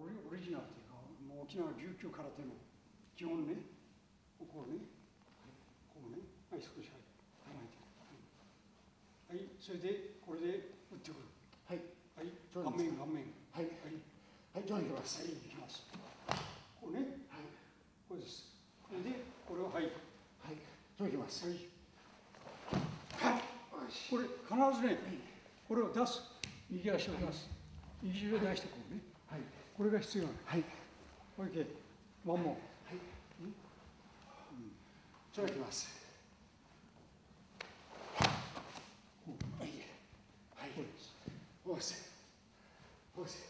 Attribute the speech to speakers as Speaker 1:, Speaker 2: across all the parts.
Speaker 1: オリジナルというか、もう沖縄琉球空手の基本ね、こうね、こうね、はい、少し構えて、はい、それでこれで打ってくる。はい、はい、顔面、顔面。はい、はい、上に行きます。はい、行きます。こうね、はい、これです。これで、これを、はい、はい、上に行きます。はい。はい、これ、必ずね、これを出す。右足を出す。右足を出してこうね。はい、これが必要なの。はい。これで、ワンモン。はい。じゃあ、行きます。はい。はい。こうです。押せ。押せ。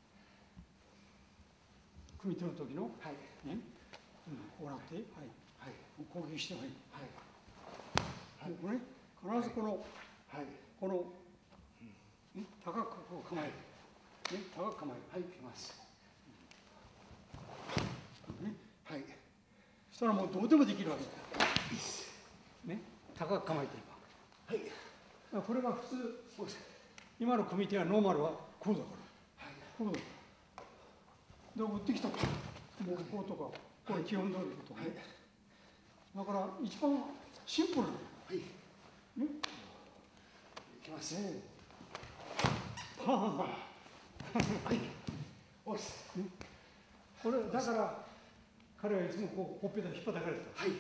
Speaker 1: 組み手の時の、はい。ね。こうなって、はい。はい。攻撃してもいい。はい。これね、必ずこの、はい。この、高くこう構える。ね、高く構える。はい、いきます。ね、はい。そしたらもうどうでもできるわけだ。ね、高く構えていれば。はい。これが普通、今の組み手はノーマルはこうだから。はい。こうだから。で、打ってきたから。もうこうとか、これ基本通りのことね。だから一番シンプルなの。はい。ね。いきます。ははは。はい。押す。これだから彼はいつもこうほっぺた引っ張たかれてた。はい。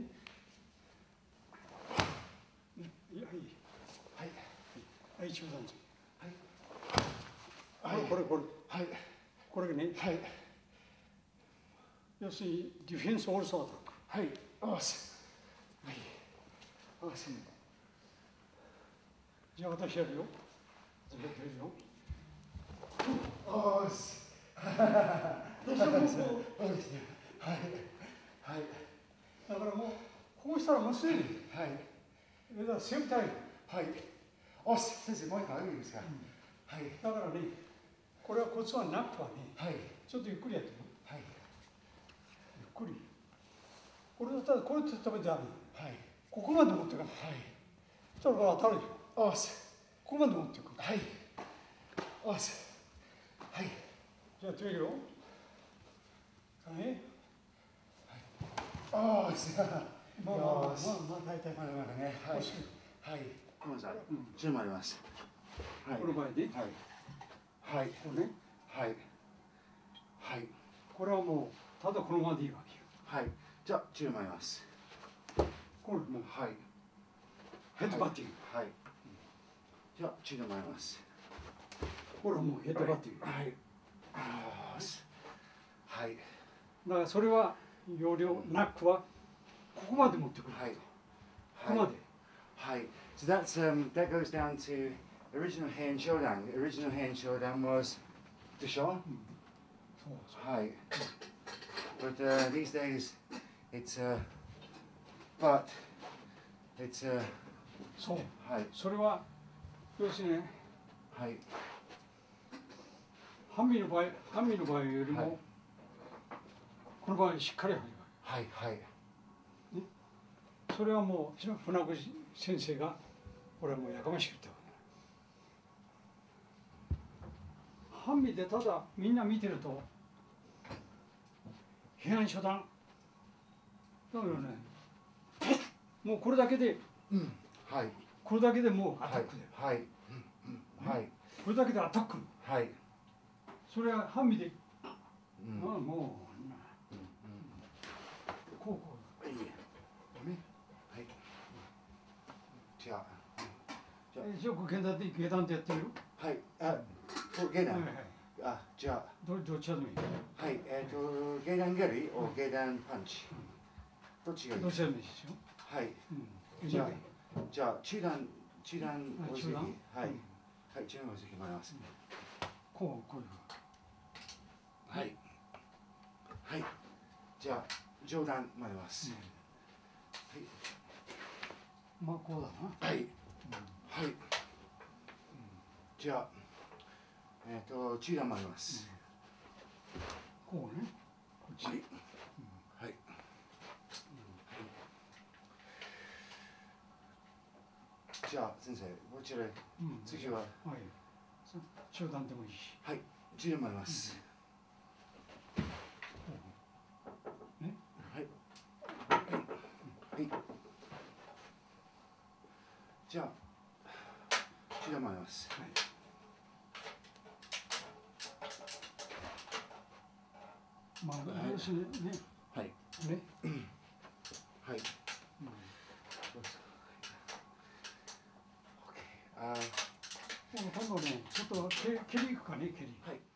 Speaker 1: いや、いい。はい。はい、中段じゃん。はい。これ。はい。これね。はい。要するにディフェンスオールソーアタック。はい。押す。はい。押す。じゃあ私やるよ。やるよ。押す。私はもうそうですね。はい。はい。だからもうこうしたらもうすでに。はい。だからセーフタイム。はい。押す。先生もう一回あげるんですか。はい。だからね、これはコツはなくはね。はい。ちょっとゆっくりやってみる。はい。ゆっくり。これだったらこうやって食べてある。はい。ここまで持ってかない。はい。そしたらこれ当たるよ。押す。ここまで持っていく。はい。押す。はい。じゃあやってみるよ。はい。ああ、すごい。まあ、大体。まだまだね。はい。はい。ごめんなさい。10枚あります。はい。この場合で。はい。はい。これね。はい。はい。これはもう、ただこのままでいいわけよ。はい。じゃあ、10枚あります。これもう。はい。ヘッドバッティング。はい。じゃあ、10枚あります。これはもうヘッドバッティング。はい。はい。だからそれは容量ナックはここまで持ってくる。はい。ここまで。はい。So that goes down to original hand showdown. The original hand showdown was the show. はい。But these days it's but it's そう。はい。それは要するにね。はい。ハンミの場合よりも、はい、この場合しっかり入る。はいはい。ね、それはもう船越先生がこれはもうやかましく言ったわけだ。ハンミでただみんな見てると批判初段だけどね、もうこれだけで、はい、これだけでもうアタックで、はい、はい、これだけでアタック。はい。それはハンミで、もう、こう。いい。ね。はい。じゃあ。一応、下段ってやってるよ。はい。下段。あ、じゃあ。どっちでもいい。はい。下段蹴りor下段パンチ。どっちがいい。どっちでもいいですよ。はい。じゃあ、中段お辞儀。はい。はい、中段お辞儀もらいます。こういう。はい。はい。じゃあ、上段までます。はい。まあ、こうだな。はい。はい。じゃあ、中段までます。こうね。こっち。はい。はい。じゃあ、先生、こちらへ。次は。はい。中段でもいいし。はい。中段までます。 広まります。はい。
Speaker 2: まあ、要するにね。
Speaker 1: はい。
Speaker 2: ね。
Speaker 1: はい。
Speaker 2: 今度ね、ちょっと蹴りいくかね、蹴り。はい。